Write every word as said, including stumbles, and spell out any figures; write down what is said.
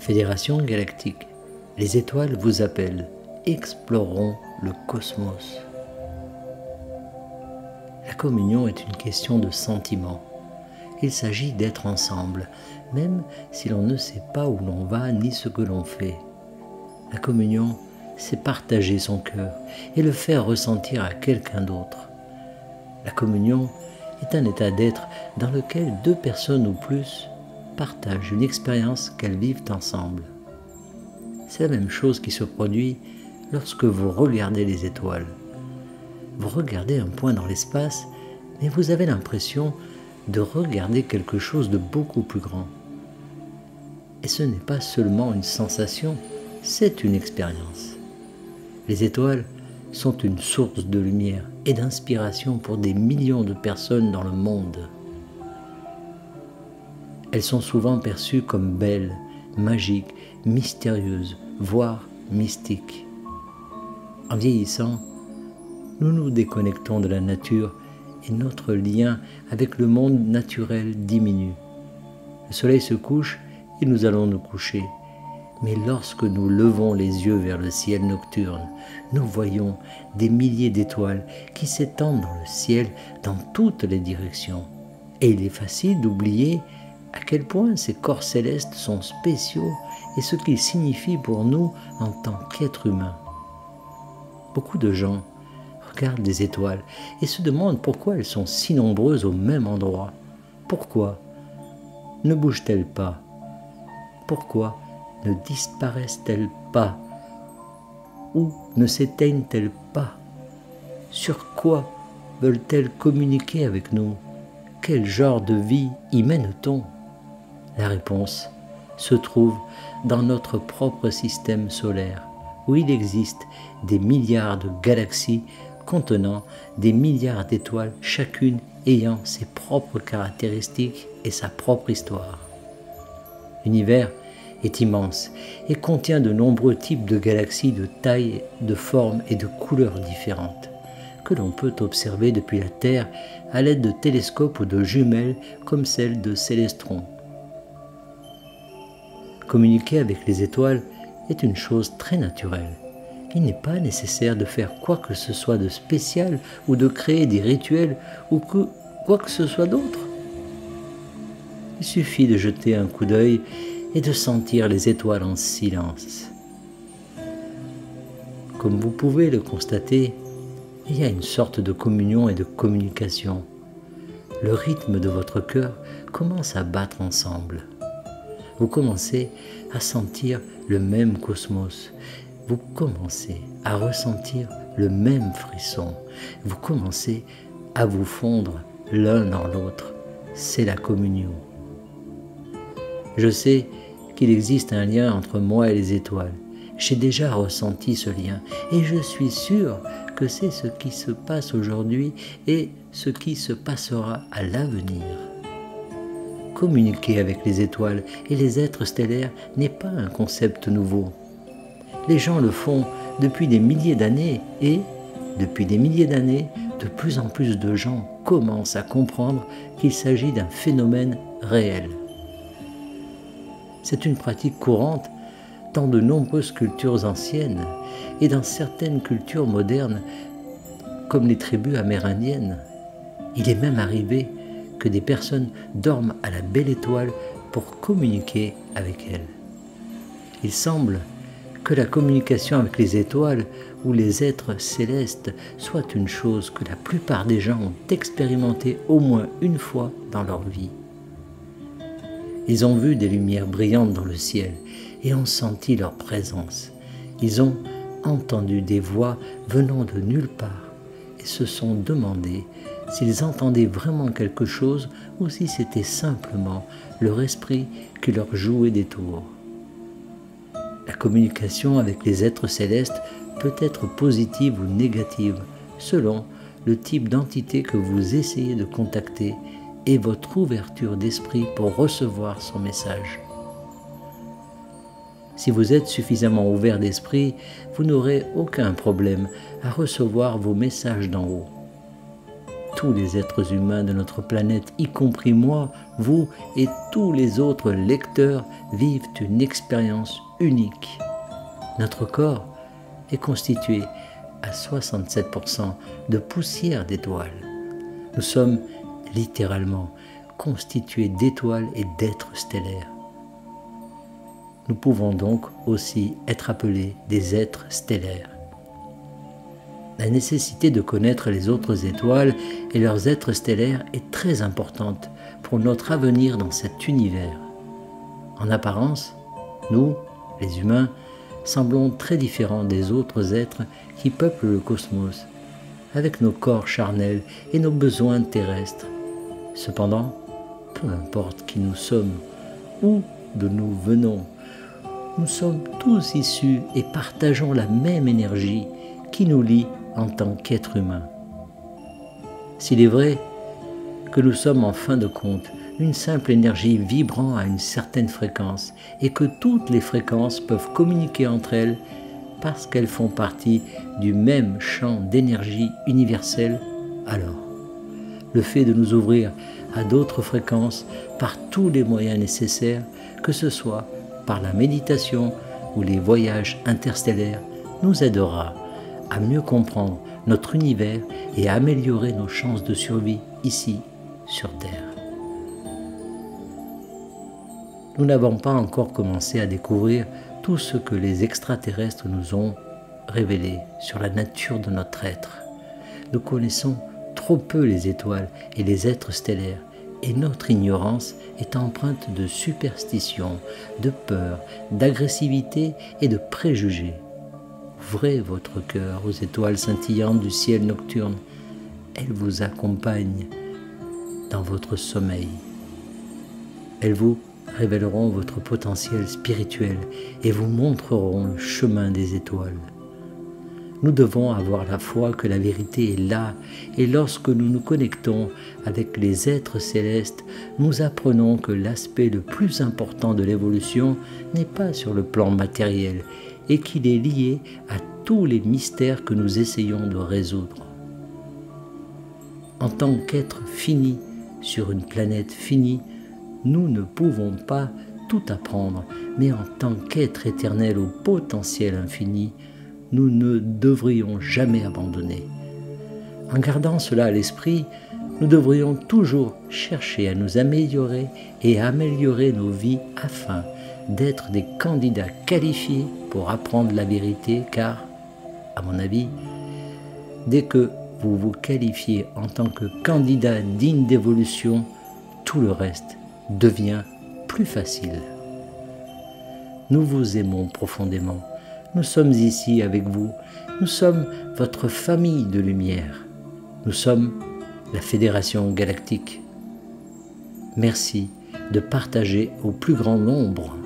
Fédération galactique, les étoiles vous appellent. Explorons le cosmos. La communion est une question de sentiment. Il s'agit d'être ensemble, même si l'on ne sait pas où l'on va ni ce que l'on fait. La communion, c'est partager son cœur et le faire ressentir à quelqu'un d'autre. La communion est un état d'être dans lequel deux personnes ou plus partagent une expérience qu'elles vivent ensemble. C'est la même chose qui se produit lorsque vous regardez les étoiles. Vous regardez un point dans l'espace, mais vous avez l'impression de regarder quelque chose de beaucoup plus grand. Et ce n'est pas seulement une sensation, c'est une expérience. Les étoiles sont une source de lumière et d'inspiration pour des millions de personnes dans le monde. Elles sont souvent perçues comme belles, magiques, mystérieuses, voire mystiques. En vieillissant, nous nous déconnectons de la nature et notre lien avec le monde naturel diminue. Le soleil se couche et nous allons nous coucher. Mais lorsque nous levons les yeux vers le ciel nocturne, nous voyons des milliers d'étoiles qui s'étendent dans le ciel dans toutes les directions. Et il est facile d'oublier à quel point ces corps célestes sont spéciaux et ce qu'ils signifient pour nous en tant qu'êtres humains. Beaucoup de gens regardent les étoiles et se demandent pourquoi elles sont si nombreuses au même endroit. Pourquoi ne bougent-elles pas? Pourquoi ne disparaissent-elles pas? Ou ne s'éteignent-elles pas? Sur quoi veulent-elles communiquer avec nous? Quel genre de vie y mène-t-on? La réponse se trouve dans notre propre système solaire, où il existe des milliards de galaxies contenant des milliards d'étoiles, chacune ayant ses propres caractéristiques et sa propre histoire. L'univers est immense et contient de nombreux types de galaxies de taille, de formes et de couleurs différentes, que l'on peut observer depuis la Terre à l'aide de télescopes ou de jumelles comme celle de Célestron. Communiquer avec les étoiles est une chose très naturelle. Il n'est pas nécessaire de faire quoi que ce soit de spécial ou de créer des rituels ou que, quoi que ce soit d'autre. Il suffit de jeter un coup d'œil et de sentir les étoiles en silence. Comme vous pouvez le constater, il y a une sorte de communion et de communication. Le rythme de votre cœur commence à battre ensemble. Vous commencez à sentir le même cosmos. Vous commencez à ressentir le même frisson. Vous commencez à vous fondre l'un dans l'autre. C'est la communion. Je sais qu'il existe un lien entre moi et les étoiles. J'ai déjà ressenti ce lien et je suis sûr que c'est ce qui se passe aujourd'hui et ce qui se passera à l'avenir. Communiquer avec les étoiles et les êtres stellaires n'est pas un concept nouveau. Les gens le font depuis des milliers d'années et, depuis des milliers d'années, de plus en plus de gens commencent à comprendre qu'il s'agit d'un phénomène réel. C'est une pratique courante dans de nombreuses cultures anciennes et dans certaines cultures modernes, comme les tribus amérindiennes. Il est même arrivé que des personnes dorment à la belle étoile pour communiquer avec elle. Il semble que la communication avec les étoiles ou les êtres célestes soit une chose que la plupart des gens ont expérimenté au moins une fois dans leur vie. Ils ont vu des lumières brillantes dans le ciel et ont senti leur présence. Ils ont entendu des voix venant de nulle part et se sont demandé s'ils entendaient vraiment quelque chose ou si c'était simplement leur esprit qui leur jouait des tours. La communication avec les êtres célestes peut être positive ou négative selon le type d'entité que vous essayez de contacter et votre ouverture d'esprit pour recevoir son message. Si vous êtes suffisamment ouvert d'esprit, vous n'aurez aucun problème à recevoir vos messages d'en haut. tous les êtres humains de notre planète, y compris moi, vous et tous les autres lecteurs, vivent une expérience unique. Notre corps est constitué à soixante-sept pour cent de poussière d'étoiles. Nous sommes littéralement constitués d'étoiles et d'êtres stellaires. Nous pouvons donc aussi être appelés des êtres stellaires. La nécessité de connaître les autres étoiles et leurs êtres stellaires est très importante pour notre avenir dans cet univers. En apparence, nous, les humains, semblons très différents des autres êtres qui peuplent le cosmos, avec nos corps charnels et nos besoins terrestres. Cependant, peu importe qui nous sommes, ou d'où nous venons, nous sommes tous issus et partageons la même énergie qui nous lie en tant qu'êtres humains. S'il est vrai que nous sommes en fin de compte une simple énergie vibrant à une certaine fréquence et que toutes les fréquences peuvent communiquer entre elles parce qu'elles font partie du même champ d'énergie universelle, alors le fait de nous ouvrir à d'autres fréquences par tous les moyens nécessaires, que ce soit par la méditation ou les voyages interstellaires, nous aidera à mieux comprendre notre univers et à améliorer nos chances de survie ici sur Terre. Nous n'avons pas encore commencé à découvrir tout ce que les extraterrestres nous ont révélé sur la nature de notre être. Nous connaissons trop peu les étoiles et les êtres stellaires, et notre ignorance est empreinte de superstition, de peur, d'agressivité et de préjugés. Ouvrez votre cœur aux étoiles scintillantes du ciel nocturne. Elles vous accompagnent dans votre sommeil. Elles vous révéleront votre potentiel spirituel et vous montreront le chemin des étoiles. Nous devons avoir la foi que la vérité est là, et lorsque nous nous connectons avec les êtres célestes, nous apprenons que l'aspect le plus important de l'évolution n'est pas sur le plan matériel, et qu'il est lié à tous les mystères que nous essayons de résoudre. En tant qu'être fini sur une planète finie, nous ne pouvons pas tout apprendre, mais en tant qu'être éternel au potentiel infini, nous ne devrions jamais abandonner. En gardant cela à l'esprit, nous devrions toujours chercher à nous améliorer et à améliorer nos vies afin d'être des candidats qualifiés pour apprendre la vérité, car, à mon avis, dès que vous vous qualifiez en tant que candidat digne d'évolution, tout le reste devient plus facile. Nous vous aimons profondément. Nous sommes ici avec vous. Nous sommes votre famille de lumière. Nous sommes la Fédération Galactique. Merci de partager au plus grand nombre